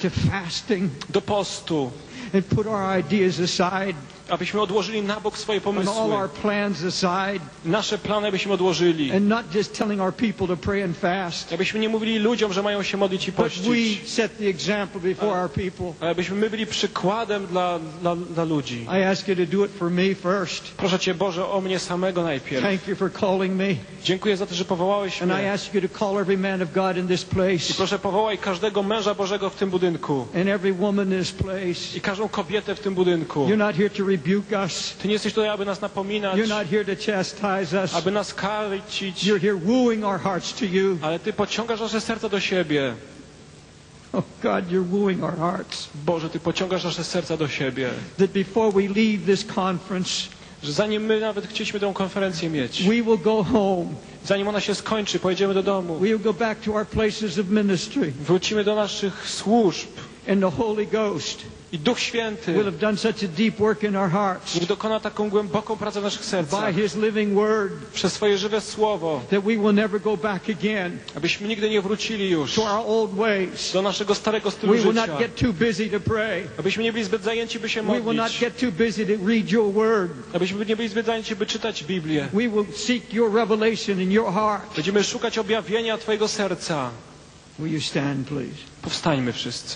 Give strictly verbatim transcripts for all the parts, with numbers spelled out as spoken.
to fasting, do postu, and put our ideas aside, abyśmy odłożyli na bok swoje and all pomysły, our plans aside, nasze plany byśmy odłożyli. and not just telling our people to pray and fast, Abyśmy nie mówili ludziom, że mają się modlić i but pościć, we set the example before our people. ale abyśmy my byli przykładem dla, dla, dla ludzi. I ask you to do it for me first. Proszę Cię, Boże, o mnie samego najpierw. Thank you for calling me. Dziękuję za to, że powołałeś And I mnie. ask you to call every man of God in this I place, proszę, powołaj każdego męża Bożego w tym budynku and every woman in this place. i każdą kobietę w tym budynku. You're not here to rebuke us. Ty nie jesteś tutaj, aby nas napominać, You're not here to chastise us. aby nas karcić, You're here wooing our hearts to you. ale Ty pociągasz nasze serca do siebie. Oh God, you're wooing our hearts. Boże, Ty pociągasz nasze serca do siebie. That before we leave this conference, Że zanim my nawet chcieliśmy tę konferencję mieć, we will go home. zanim ona się skończy, pojedziemy do domu, We will go back to our places of ministry. wrócimy do naszych służb And the Holy Ghost i Duch Święty will have done such a deep work in our hearts niech dokona taką głęboką pracę w naszych by sercach His living Word przez swoje żywe Słowo, that we will never go back again abyśmy nigdy nie wrócili już to our old ways. do naszego starego stylu We will życia, not get too busy to pray. abyśmy nie byli zbyt zajęci, by się We will not modlić, get too busy to read Your Word. abyśmy nie byli zbyt zajęci, by czytać Biblię. We will seek Your revelation in Your heart. Będziemy szukać objawienia Twojego serca. Will you stand, please? Powstańmy wszyscy.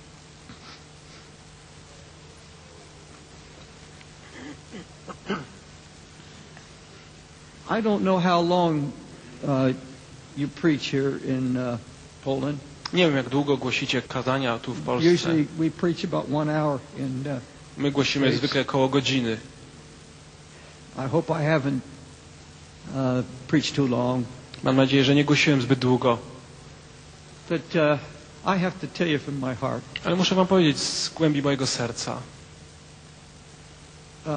I don't know how long uh, you preach here in uh, Poland. Nie wiem, jak długo głosicie kazania tu w Polsce. Usually we preach about one hour, and uh, My głosimy zwykle około godziny. I hope I haven't uh, preached too long. Mam nadzieję, że nie głosiłem zbyt długo. But uh, I have to tell you from my heart. Ale muszę Wam powiedzieć z głębi mojego serca. Uh,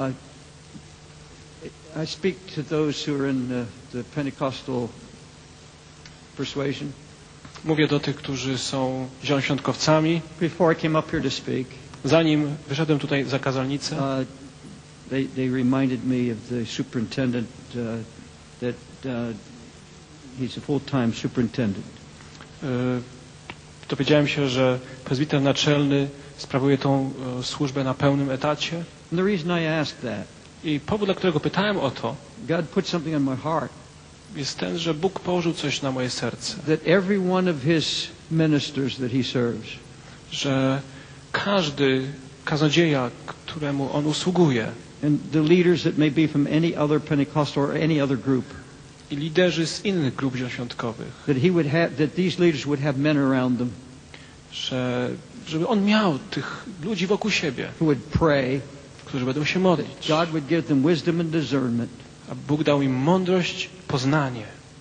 I speak to those who are in the, the Pentecostal persuasion. Mówię do tych, którzy są zielonoświątkowcami. Before I came up here to speak, Zanim wyszedłem tutaj za kazalnicę, uh, they, they reminded me of the superintendent uh, that uh, he's a full-time superintendent. y, dowiedziałem się, że prezbiter naczelny sprawuje tą y, służbę na pełnym etacie. And the reason I asked that, I powód, dla którego pytałem o to, God put something in my heart, jest ten, że Bóg położył coś na moje serce. that every one of His ministers that He serves Że każdy kaznodzieja, któremu on usługuje, and the leaders that may be from any other Pentecostal or any other group, i liderzy z innych grup zielonoświątkowych, that he would have, that these leaders would have men around them że żeby on miał tych ludzi wokół siebie, who would pray, którzy będą się modlić, God would give them wisdom and discernment, a Bóg dał im mądrość, poznanie,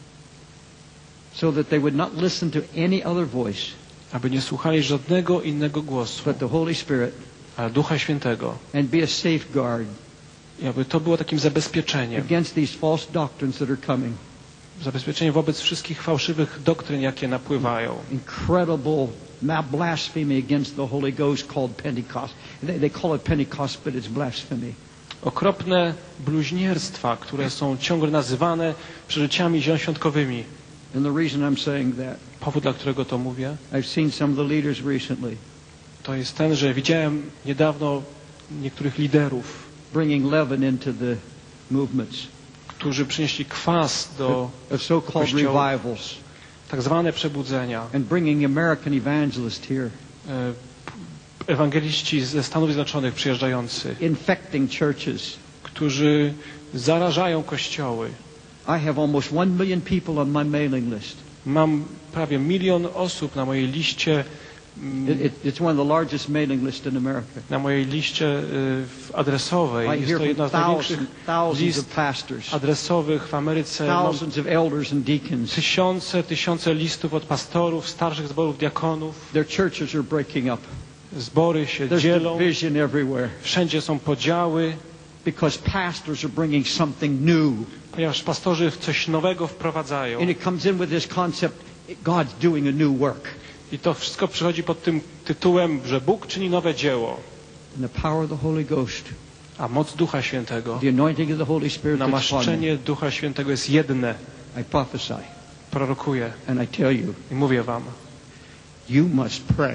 so that they would not listen to any other voice aby nie słuchali żadnego innego głosu, but the Holy Spirit, ale Ducha Świętego, and be a safeguard i aby to było takim zabezpieczeniem, against these false doctrines that are coming. zabezpieczeniem wobec wszystkich fałszywych doktryn, jakie napływają. Incredible blasphemy against the Holy Ghost called Pentecost. They, they call it Pentecost, but it's blasphemy. Okropne bluźnierstwa, które są ciągle nazywane przeżyciami zielonoświątkowymi. And the reason I'm saying that, Powód, dla którego to mówię, I've seen some of the leaders recently to jest ten, że widziałem niedawno niektórych liderów, bringing leaven into the movements którzy przynieśli kwas do of so-called Kościołów. revivals, tak zwane przebudzenia. and bringing American evangelists here, E, Ewangeliści ze Stanów Zjednoczonych przyjeżdżający, infecting churches. którzy zarażają kościoły. I have almost one million people on my mailing list. Mam prawie milion osób na mojej liście, mm, It, it, it's one of the largest mailing lists in America. na mojej liście y, adresowej. I Jest hear to jedna from z największych thousands, thousands of list pastors, adresowych w Ameryce. Mam thousands of elders and deacons. tysiące, tysiące listów od pastorów, starszych zborów, diakonów. Their churches are breaking up. Zbory się There's dzielą, division everywhere wszędzie są podziały, because pastors are bringing something new. ponieważ pastorzy coś nowego wprowadzają. And it comes in with this concept, God's doing a new work. I to wszystko przychodzi pod tym tytułem, że Bóg czyni nowe dzieło, And the power of the Holy Ghost, a moc Ducha Świętego, the anointing of the Holy Spirit that's upon me. namaszczenie Ducha Świętego jest jedne. I prophesy Prorokuję and I tell you, i mówię wam, you must pray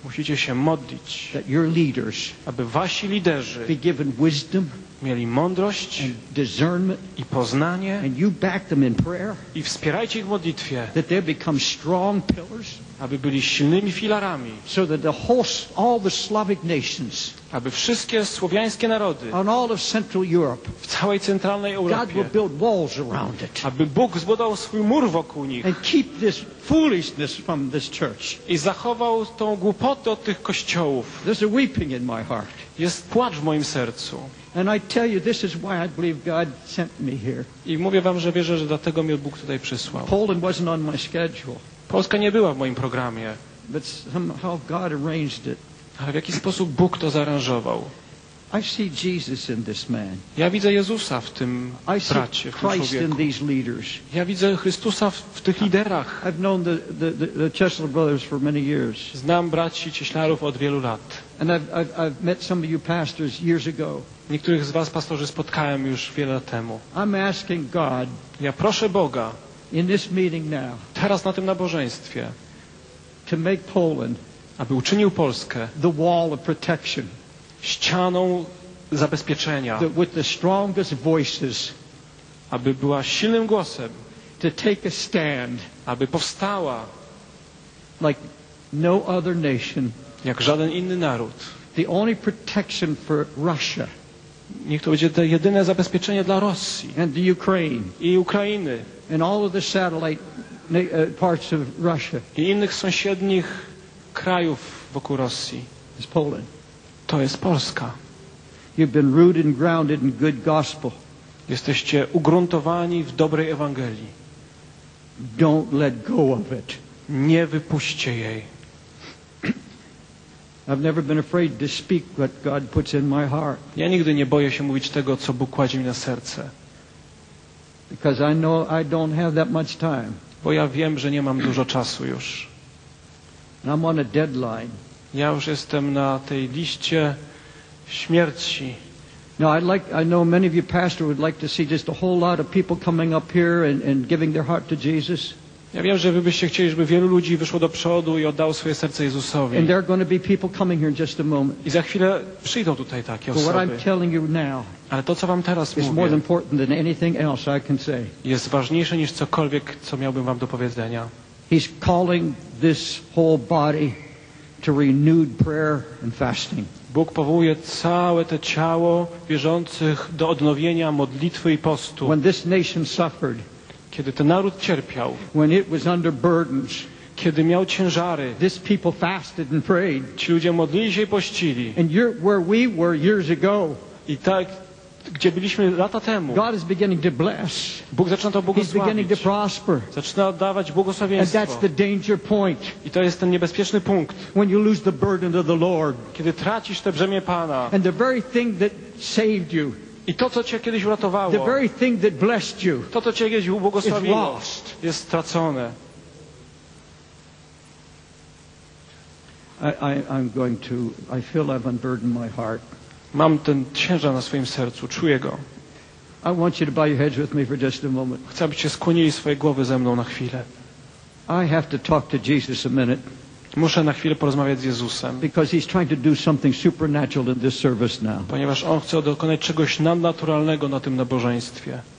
Musicie się modlić, that your leaders aby wasi liderzy be given wisdom mieli mądrość and discernment, i poznanie and you back them in prayer, i wspierajcie ich w modlitwie, that they become strong pillars, aby byli silnymi filarami, so that the whole, all the Slavic nations aby wszystkie słowiańskie narody on all of Central Europe, w całej centralnej God will Europie, build walls around it aby Bóg zbudował swój mur wokół nich and keep this foolishness from this church. i zachował tą głupotę od tych kościołów. There's a weeping in my heart. Jest płacz w moim sercu. And I tell you, this is why I believe God sent me here. I mówię wam, że wierzę, że dlatego mnie Bóg tutaj przysłał. Poland wasn't on my schedule, Polska nie była w moim programie, but somehow God arranged it. ale w jaki sposób Bóg to zaaranżował. I see Jesus in this man. Ja widzę Jezusa w tym I see bracie, w tym Christ in człowieku. these leaders. Ja widzę Chrystusa w, w tych liderach. I've known the, the, the, the Chesler brothers for many years. Znam braci Cieślarów od wielu lat. And I've, I've, I've met some of you pastors years ago. Niektórych z was, pastorzy, spotkałem już wiele lat temu. I'm asking God Ja proszę Boga, in this meeting now teraz na tym nabożeństwie, to make Poland aby uczynił Polskę the wall of protection, ścianą zabezpieczenia, that with the strongest voices aby była silnym głosem, to take a stand aby powstała like no other nation. jak żaden inny naród. The only protection for Russia Niech to będzie to jedyne zabezpieczenie dla Rosji and the Ukraine i Ukrainy and all of the satellite na- uh, parts of Russia i innych sąsiednich krajów wokół Rosji. is Poland. To jest Polska. You've been rooted and grounded in good gospel. Jesteście ugruntowani w dobrej Ewangelii. Don't let go of it. Nie wypuśćcie jej. I've never been afraid to speak what God puts in my heart, Ja nigdy nie boję się mówić tego, co Bóg kładzie mi na serce, because I know I don't have that much time. bo ja wiem, że nie mam dużo czasu już. And I'm on a deadline. Ja już jestem na tej liście śmierci. Now, I'd like, I know many of you pastors would like to see just a whole lot of people coming up here and, and giving their heart to Jesus. Ja wiem, że wy byście chcieli, żeby wielu ludzi wyszło do przodu i oddało swoje serce Jezusowi. And there are going to be people coming here in just a moment. I za chwilę przyjdą tutaj takie But what osoby. I'm telling you now Ale to, co wam teraz is more mówię, important than anything else I can say. jest ważniejsze niż cokolwiek, co miałbym wam do powiedzenia. He's calling this whole body to renewed prayer and fasting. Bóg powołuje całe to ciało wierzących do odnowienia modlitwy i postu. When this nation suffered, Kiedy ten naród cierpiał, when it was under burdens, kiedy miał ciężary, this people fasted and prayed. ci ludzie modlili się i pościli. And you're where we were years ago. I tak, gdzie byliśmy lata temu, God is beginning to bless. Bóg zaczyna to He's beginning błogosławić. to prosper. Zaczyna oddawać And błogosławieństwo. that's the danger point. I to jest ten niebezpieczny punkt, When you lose the burden of the Lord. kiedy tracisz te brzemię Pana. And the very thing that saved you, I to, co cię kiedyś the uratowało, very thing that blessed you, to, co cię kiedyś is ubłogosławiło, lost. jest stracone. I, I, I'm going to, I feel I've unburdened my heart. Mam ten ciężar na swoim sercu, czuję go. I want you to bow your heads with me for just a moment. Chcę, abyście skłonili swoje głowy ze mną na chwilę. I have to talk to Jesus a minute Muszę na chwilę porozmawiać z Jezusem, because he's trying to do something supernatural in this service now. ponieważ On chce dokonać czegoś nadnaturalnego na tym nabożeństwie.